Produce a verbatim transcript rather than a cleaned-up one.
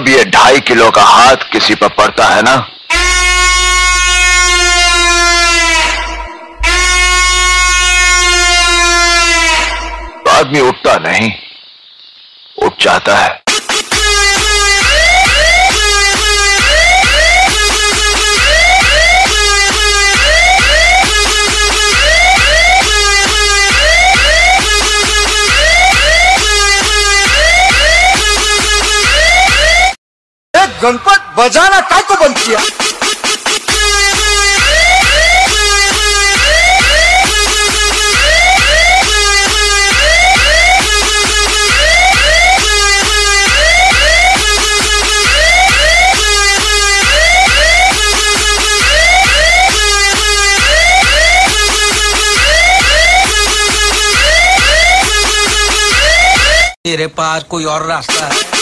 जब ये ढाई किलो का हाथ किसी पर पड़ता है ना, तो आदमी उठता नहीं, उठ जाता है। गणपत बजाना काय को बंद किया? तेरे पास कोई और रास्ता है?